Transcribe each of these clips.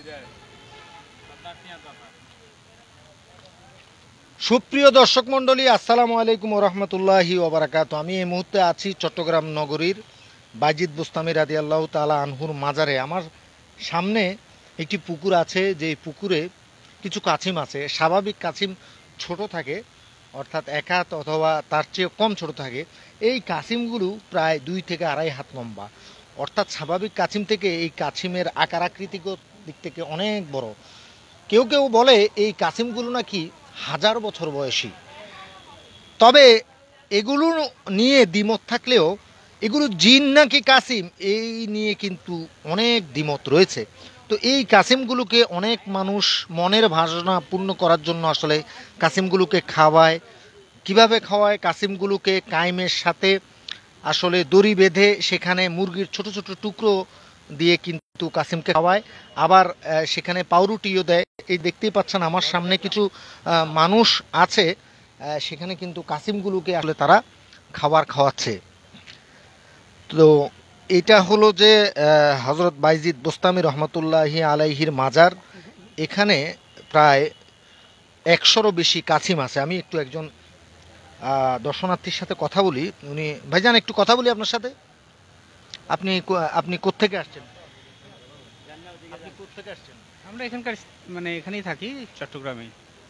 সুপ্রিয় দর্শক মণ্ডলী, আসসালামু আলাইকুম ওয়া রাহমাতুল্লাহি ওয়া বারাকাতুহু। আমি এই মুহূর্তে আছি চট্টগ্রাম নগরীর বাইজিদ বোস্তামি রাদিয়াল্লাহু তাআলা আনহুর মাজারে। আমার সামনে একটি পুকুর আছে, যে পুকুরে কিছু কাছিম আছে। স্বাভাবিক কাছিম ছোট থাকে, অর্থাৎ এক হাত অথবা তার চেয়ে কম ছোট থাকে। এই কাছিমগুলো প্রায় 2 থেকে 2.5 হাত লম্বা, অর্থাৎ স্বাভাবিক কাছিম থেকে এই কাছিমের আকার আকৃতিগত দিক থেকে অনেক বড়। কেউ কেউ বলে এই কাছিমগুলো নাকি 1000 বছর বয়সী। তবে এগুলো নিয়ে দ্বিমত থাকলেও এগুলো জিন নাকি কাসিম, এই নিয়ে কিন্তু অনেক দ্বিমত রয়েছে। তো এই কাসিমগুলোকে অনেক মানুষ মনের বাসনা পূর্ণ করার জন্য আসলে কাসিমগুলোকে খাওয়ায়। কিভাবে খাওয়ায়? কাসিমগুলোকে কাইমের সাথে আসলে দড়ি বেঁধে সেখানে মুরগির ছোট ছোট টুকরো দিয়ে কিন্তু কাসিমকে খাওয়ায়। আবার সেখানে পাউরুটিও দেয়। এই দেখতেই পাচ্ছেন আমার সামনে কিছু মানুষ আছে, সেখানে কিন্তু কাসিমগুলোকে আসলে তারা খাবার খাওয়াচ্ছে। তো এটা হলো যে হযরত বাইজিদ বোস্তামি রহমতুল্লাহি আলাইহির মাজার। এখানে প্রায় 100-রও বেশি কাছিম আছে। আমি একটু একজন দর্শনার্থীর সাথে কথা বলি। উনি, ভাইজান একটু কথা বলি আপনার সাথে। আপনি কোত্থেকে আসছেন? আপনি কোত্থেকে আসছেন? আমরা এখানকার মানে এখানেই থাকি, চট্টগ্রামে।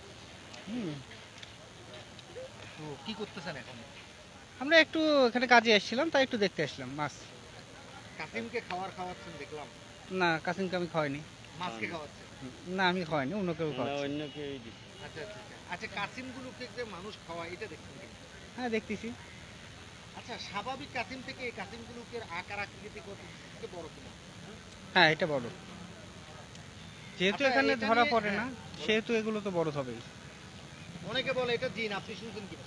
তো কি করতেছেন এখন? আমরা একটু এখানে কাজে আসছিলাম, তাই একটু দেখতে আসলাম মাছ। কাসিমকে খাওয়াচ্ছেন দেখলাম। না, কাসিমকে আমি খাওয়াইনি। মাছকে খাওয়াচ্ছেন? না, আমি খাওয়াইনি, অন্য কেউ খাওয়াচ্ছে। আচ্ছা আচ্ছা আচ্ছা। কাসিমগুলোকে যে মানুষ খাওয়ায় এটা দেখছেন? হ্যাঁ, দেখতেছি। আচ্ছা, স্বাভাবিক কাসিম থেকে এই কাসিমগুলোকে আকার আকৃতি কত বড় কিনা? হ্যাঁ, এটা বড়। যেহেতু আচ্ছা, এখানে এটা ধরা নিয়ে- পড়ে না, হ্যাঁ, সেহেতু এগুলো তো বড় হবেই। অনেকে বলে এটা জিন, আপনি শুনছেন কিনা?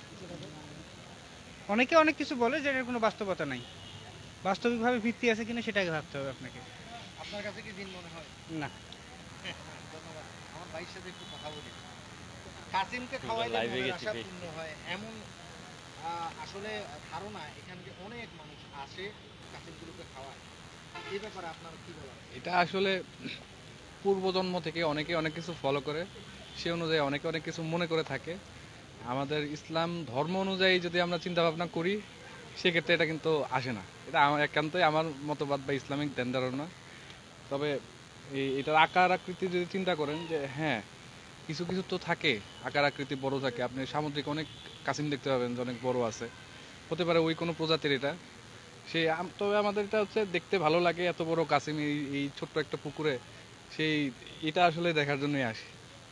অনেকে অনেক কিছু বলে, যে এর কোনো বাস্তবতা নাই। বাস্তবিকভাবে ভিত্তি আছে কিনা সেটাকে ভাবতে হবে আপনাকে। আপনার কাছে কি জিন মনে হয়? না। ধন্যবাদ। আমার ভাইয়ের সাথে একটু কথা বলি। কাসিমকে খাওয়াইলে মনের আশা পূর্ণ হয়, এমন আসলে ধারণা এখানে অনেক মানুষ আসে কাসিমগুলোকে খাওয়ায়। এই ব্যাপারে আপনার কি বলার? এটা আসলে পূর্বজন্ম থেকে অনেকে অনেক কিছু ফলো করে, সে অনুযায়ী অনেকে অনেক কিছু মনে করে থাকে। আমাদের ইসলাম ধর্ম অনুযায়ী যদি আমরা চিন্তা ভাবনা করি, সেক্ষেত্রে এটা কিন্তু আসে না। এটা আমার একান্তই আমার মতবাদ বা ইসলামিক ধ্যান ধারণা। তবে এটার আকার আকৃতি যদি চিন্তা করেন, যে হ্যাঁ, কিছু কিছু তো থাকে আকার আকৃতি বড় থাকে। আপনি সামুদ্রিক অনেক কাছিম দেখতে পাবেন যে অনেক বড় আছে, হতে পারে ওই কোনো প্রজাতির এটা। তবে আমাদের এটা হচ্ছে দেখতে ভালো লাগে, এত বড় কাছিম এই ছোট্ট একটা পুকুরে, এটা আসলে দেখার জন্যই আসি।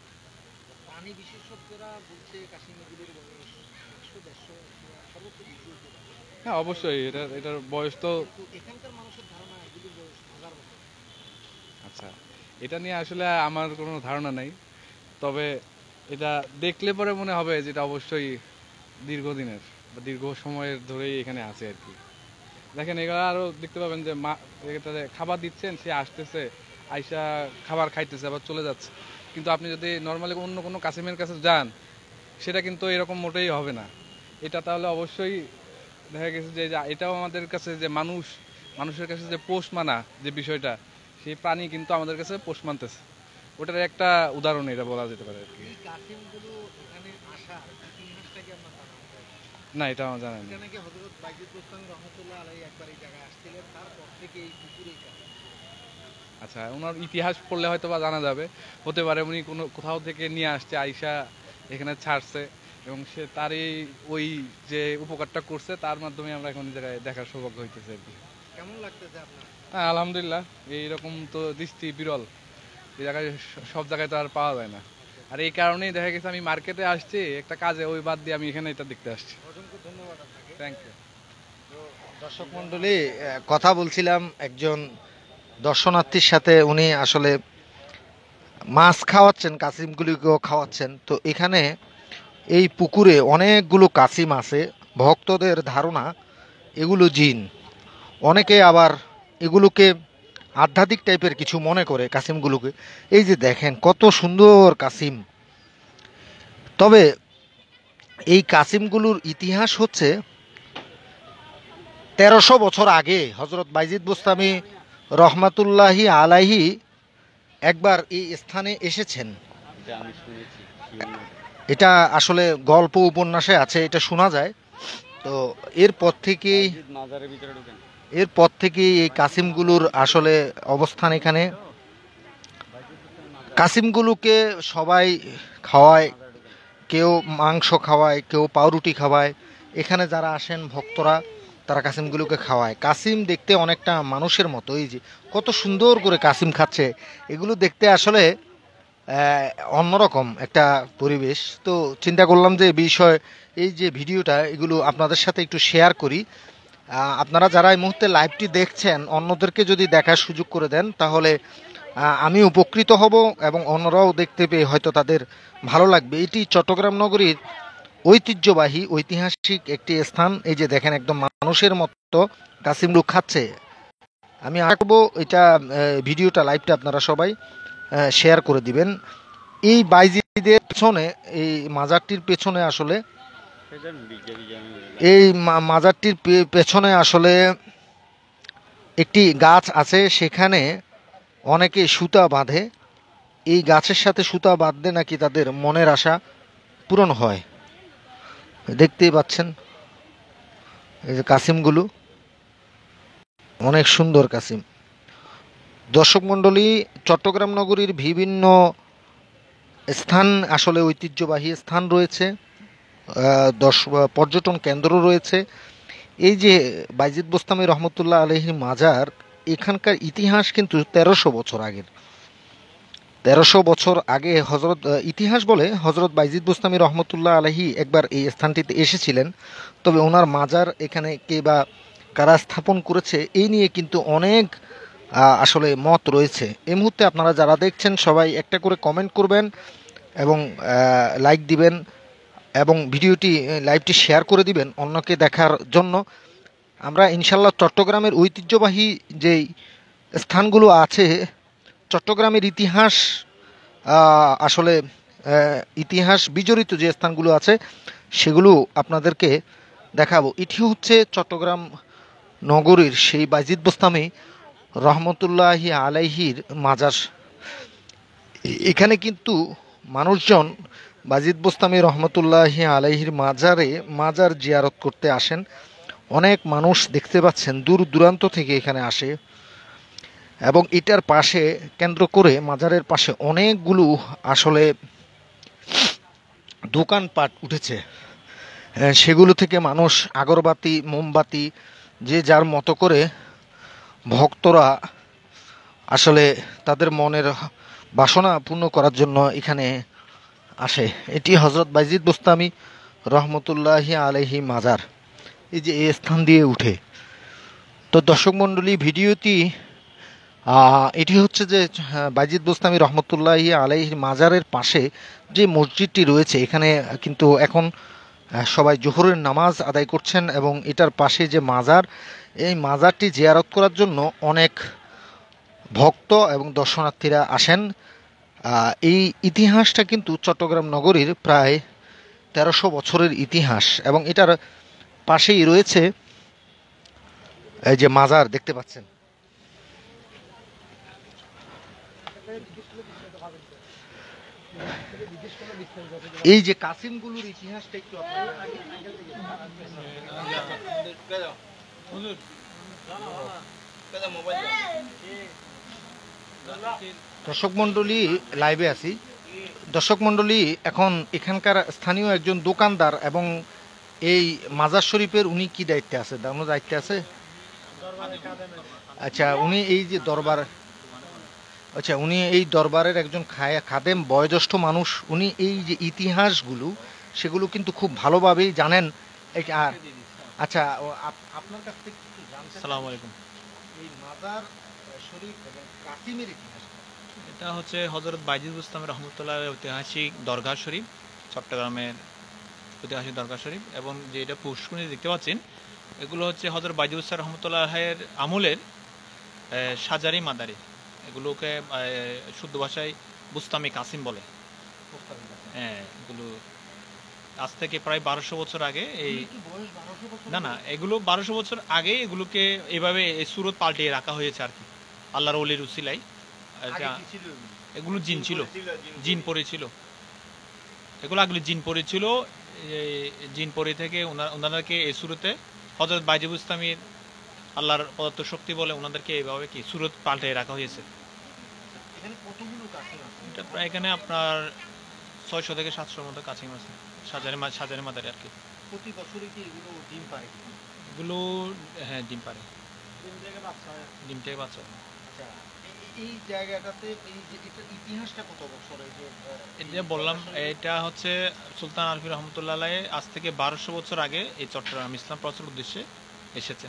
প্রাণী বিশেষজ্ঞরা বলছে কাসিমগুলোর বয়স 100-150, সর্বোচ্চ 200 বছর। হ্যাঁ, অবশ্যই এটার বয়স তো। কিন্তু এখানকার মানুষের ধারণা এগুলোর বয়স 1000 বছর। আচ্ছা, এটা নিয়ে আসলে আমার কোনো ধারণা নাই। তবে এটা দেখলে পরে মনে হবে যে এটা অবশ্যই দীর্ঘদিনের বা দীর্ঘ সময়ের ধরেই এখানে আছে আর কি। দেখেন, এগুলো আরো দেখতে পাবেন যে এটাতে খাবার দিচ্ছেন, সে আসতেছে, আইসা খাবার খাইতেছে, আবার চলে যাচ্ছে। কিন্তু আপনি যদি নর্মালি অন্য কোনো কাসিমের কাছে যান, সেটা কিন্তু এরকম মোটেই হবে না। এটা তাহলে অবশ্যই দেখা গেছে যে এটাও আমাদের কাছে যে মানুষের কাছে যে পোষ মানা যে বিষয়টা, সেই প্রাণী কিন্তু আমাদের কাছে পোষ মানতেছে, ওটার একটা উদাহরণ এটা বলা যেতে পারে আর কি। এই কাসিমগুলো এখানে আসার ইতিহাসটা কি আপনার জানা আছে? না, এটা আমার জানা নেই। এখানে কি হযরত বাইজিদ বোস্তামি রহমতুল্লাহ আলাইহি একবার এই জায়গায় আসছিলেন, তারপর থেকে এই পুকুরেই কাসিম। আচ্ছা, ওনার ইতিহাস পড়লে হয়তো বা জানা যাবে। হতে পারে উনি কোথাও থেকে নিয়ে আসছে, আইসা এখানে ছাড়ছে, এবং সে তারই ওই যে উপকারটা করছে, তার মাধ্যমে আমরা এখন এই জায়গায় দেখার সৌভাগ্য হইতেছে আর কি। কেমন লাগতেছে আপনার? হ্যাঁ, আলহামদুলিল্লাহ। এইরকম তো দৃষ্টি বিরল, এই জায়গায় সব জায়গায় তো আর পাওয়া যায় না। আর এই কারণেই দেখা গেছে আমি মার্কেটে আসছি একটা কাজে, ওই বাদ দিয়ে আমি এখানে এটা দেখতে আসছি। অসংখ্য ধন্যবাদ আপনাকে। Thank you. দর্শক মণ্ডলী, কথা বলছিলাম একজন দর্শনার্থীর সাথে। উনি আসলে মাছ খাওয়াচ্ছেন, কাসিমগুলিকেও খাওয়াচ্ছেন। তো এখানে এই পুকুরে অনেকগুলো কাসিম আছে। ভক্তদের ধারণা এগুলো জিন। অনেকে আবার এগুলোকে আধ্যাত্মিক টাইপের কিছু মনে করে কাসিমগুলোকে। এই যে দেখেন কত সুন্দর কাসিম। তবে এই কাসিমগুলোর ইতিহাস হচ্ছে 1300 বছর আগে হযরত বাইজিদ বোস্তামি রহমাতুল্লাহি আলাইহি একবার এই স্থানে এসেছেন? এটা আসলে গল্প উপন্যাসে আছে, এটা শোনা যায়। তো এরপর থেকে এই কাসিমগুলোর আসলে অবস্থান এখানে। কাসিমগুলোকে সবাই খাওয়ায়, কেউ মাংস খাওয়ায়, কেউ পাউরুটি খাওয়ায়। এখানে যারা আসেন ভক্তরা, তারা কাসিমগুলোকে খাওয়ায়। কাসিম দেখতে অনেকটা মানুষের মতো, এই যে কত সুন্দর করে কাসিম খাচ্ছে, এগুলো দেখতে আসলে অন্যরকম একটা পরিবেশ। তো চিন্তা করলাম যে বিষয়, এই যে ভিডিওটা, এগুলো আপনাদের সাথে একটু শেয়ার করি। আপনারা যারা এই মুহূর্তে লাইভটি দেখছেন, অন্যদেরকে যদি দেখার সুযোগ করে দেন, তাহলে আমি উপকৃত হব এবং অন্যরাও দেখতে পেয়ে হয়তো তাদের ভালো লাগবে। এটি চট্টগ্রাম নগরীর ঐতিহ্যবাহী ঐতিহাসিক একটি স্থান। এই যে দেখেন, একদম মানুষের মতো কাসিমগুলো খাচ্ছে। আমি আশা করবো এটা ভিডিওটা, লাইভটা আপনারা সবাই শেয়ার করে দিবেন। এই বাইজিদের পেছনে, এই মাজারটির পেছনে আসলে, এই মাজারটির পেছনে আসলে একটি গাছ আছে, সেখানে অনেকে সুতা বাঁধে। এই গাছের সাথে সুতা বাঁধলে নাকি তাদের মনের আশা পূরণ হয়। দেখতেই পাচ্ছেন এই যে কাসিমগুলো, অনেক সুন্দর কাসিম। দর্শক মণ্ডলী, চট্টগ্রাম নগরীর বিভিন্ন স্থান আসলে ঐতিহ্যবাহী স্থান রয়েছে, পর্যটন কেন্দ্র রয়েছে। এই যে বাইজিদ বোস্তামি রহমতুল্লাহ আলাইহির মাজার, এখানকার ইতিহাস কিন্তু 1300 বছর আগের। 1300 বছর আগে ইতিহাস বলে হজরত বাইজিদ বোস্তামি রহমতুল্লাহ আলাইহি একবার এই স্থানটিতে এসেছিলেন। তবে ওনার মাজার এখানে কে বা কারা স্থাপন করেছে, এই নিয়ে কিন্তু অনেক আসলে মত রয়েছে। এই মুহূর্তে আপনারা যারা দেখছেন, সবাই একটা করে কমেন্ট করবেন এবং লাইক দিবেন এবং লাইভটি শেয়ার করে দিবেন অন্যকে দেখার জন্য। আমরা ইনশাল্লাহ চট্টগ্রামের ঐতিহ্যবাহী যেই স্থানগুলো আছে, চট্টগ্রামের ইতিহাস আসলে ইতিহাস বিজড়িত যে স্থানগুলো আছে, সেগুলো আপনাদেরকে দেখাবো। এটি হচ্ছে চট্টগ্রাম নগরীর সেই বাইজিদ বোস্তামি রহমতুল্লাহি আলাইহির মাজার। এখানে কিন্তু মানুষজন বাইজিদ বোস্তামি রহমতুল্লাহি আলাইহির মাজার জিয়ারত করতে আসেন। অনেক মানুষ দেখতে পাচ্ছেন দূর দূরান্ত থেকে এখানে আসে, এবং এটার পাশে কেন্দ্র করে, মাজারের পাশে অনেকগুলো আসলে দোকানপাট উঠেছে। সেগুলো থেকে মানুষ আগরবাতি, মোমবাতি, যে যার মতো করে ভক্তরা আসলে তাদের মনের বাসনা পূর্ণ করার জন্য এখানে আসে। এটি হজরত বাইজিদ বোস্তামি রহমতুল্লাহি আলাইহি মাজার, এই যে এই স্থান দিয়ে উঠে। তো দর্শক মণ্ডলী, ভিডিওটি এটি হচ্ছে যে বাইজিদ বোস্তামি রহমতুল্লাহি আলাইহির মাজারের পাশে যে মসজিদটি রয়েছে, এখানে কিন্তু এখন সবাই জোহরের নামাজ আদায় করছেন, এবং এটার পাশে যে মাজার, এই মাজারটি জিয়ারত করার জন্য অনেক ভক্ত এবং দর্শনার্থীরা আসেন। এই ইতিহাসটা কিন্তু চট্টগ্রাম নগরীর প্রায় 1300 বছরের ইতিহাস, এবং এটার পাশেই রয়েছে এই যে মাজার দেখতে পাচ্ছেন। এই যে কাসিমগুলোর ইতিহাসটা একটু দর্শক মণ্ডলী, লাইভে আছি। দর্শক মণ্ডলী, এখন এখানকার স্থানীয় একজন দোকানদার এবং এই মাজার শরীফের উনি কি দায়িত্বে আছে? দাঁড়ানোর দায়িত্বে আছে। আচ্ছা, উনি এই যে উনি এই দরবারের একজন খাদেম, বয়োজ্যেষ্ঠ মানুষ। উনি এই যে ইতিহাসগুলো, সেগুলো কিন্তু খুব ভালোভাবেই জানেন। আর আচ্ছা, আপনার কাছ থেকে কিছু জানতে। আসসালামু আলাইকুম। এই মাজার শরীফ এবং কাসিমের ইতিহাস, এটা হচ্ছে হযরত বাইজিদ বোস্তামি রহমতুল্লাহ ঐতিহাসিক দরগা শরীফ, চট্টগ্রামের ঐতিহাসিক দরগা শরীফ। এবং যেটা পুষ্করিণী দেখতে পাচ্ছেন, এগুলো হচ্ছে হযরত বাইজিদ বোস্তামি রহমতুল্লাহের আমলের সাজারি মাদারি। এগুলোকে শুদ্ধ ভাষায় বুস্তামি কাসিম বলে। হ্যাঁ, এগুলো আজ থেকে প্রায় 1200 বছর আগে না, এগুলো 1200 বছর আগে এগুলোকে এভাবে এই সুরত পাল্টিয়ে রাখা হয়েছে আর কি, আল্লাহর ওলির উসিলায়। এগুলো জিন ছিল, জিন পড়েছিল, এগুলো আগলে জিন পড়েছিল। জিন পরি থেকে ওনাদেরকে এই সুরতে হযরত বাইজিদ বুস্তামির আল্লাহর প্রদত্ত শক্তি বলে ওনাদেরকে এইভাবে কি সুরত পাল্টে রাখা হয়েছে। এটা প্রায় এখানে আপনার 600 থেকে 700 মতো কাছিম আছে, সাজারের মাদারে আর কি। প্রতি বছরই কি এগুলো ডিম পারে? এগুলো হ্যাঁ ডিম পারে, ডিম থেকে বাচ্চা। আচ্ছা, এই জায়গাটাতে এই যে এটার ইতিহাসটা কত বছরের? যে বললাম এটা হচ্ছে সুলতান আলফি রহমতুল্লাহ আলাইহি আজ থেকে 1200 বছর আগে এই চট্টগ্রাম ইসলাম প্রচার উদ্দেশ্যে এসেছেন।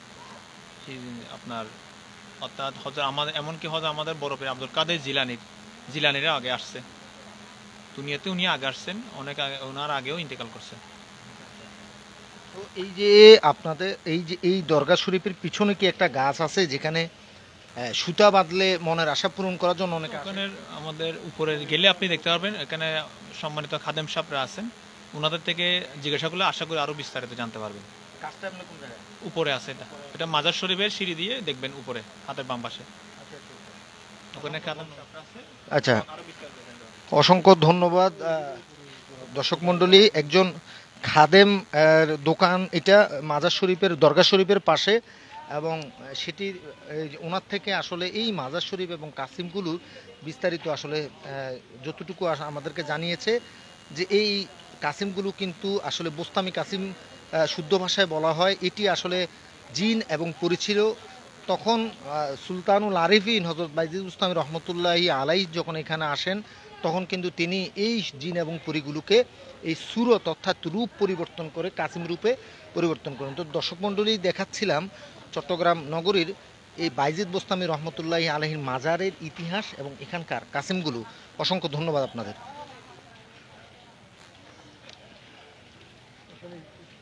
আপনার অর্থাৎ হযরত আমাদের এমনকি হযরত আমাদের বড় পীর আব্দুল কাদের জিলানিরা আগে আসছে দুনিয়াতে, উনি আগে আসছেন, অনেক আগে, ওনার আগেও ইন্তেকাল করছে। তো এই যে আপনাদের এই দরগা শরীফের পিছনে কি একটা গাছ আছে যেখানে সুতা বাঁধলে মনের আশা পূরণ করার জন্য অনেকে আসে? ওখানে আমাদের উপরে গেলে আপনি দেখতে পারবেন, এখানে সম্মানিত খাদেম সাহেবরা আছেন, ওনাদের থেকে জিজ্ঞাসা করলে আশা করি আরো বিস্তারিত জানতে পারবেন। গাছটা আপনার কোন জায়গায়? উপরে আছে, এটা মাজার শরীফের সিঁড়ি দিয়ে দেখবেন উপরে হাতের বাম পাশে ওখানে খাদেম সাহেবরা আছে। আচ্ছা, আরো বিস্তারিত জানতে পারবেন। অসংখ্য ধন্যবাদ দর্শক মণ্ডলী। একজন খাদেম দোকান, এটা মাজার শরীফের দরগা শরীফের পাশে, এবং সেটির ওনার থেকে আসলে এই মাজার শরীফ এবং কাসিমগুলোর বিস্তারিত আসলে যতটুকু আমাদেরকে জানিয়েছে যে এই কাসিমগুলো কিন্তু আসলে বোস্তামি কাসিম শুদ্ধ ভাষায় বলা হয়। এটি আসলে জিন এবং পরি ছিল। তখন সুলতানুল আরিফিন হযরত বাইজিদ বুস্তামি রহমতুল্লাহি আলাইহি যখন এখানে আসেন, তখন কিন্তু তিনি এই জিন এবং পরিগুলোকে এই সুরত অর্থাৎ রূপ পরিবর্তন করে কাসিম রূপে পরিবর্তন করেন। তো দর্শক মণ্ডলী দেখাচ্ছিলাম চট্টগ্রাম নগরীর এই বাইজিদ বোস্তামি রহমতুল্লাহি আলাইহির মাজারের ইতিহাস এবং এখানকার কাসিমগুলো। অসংখ্য ধন্যবাদ আপনাদের।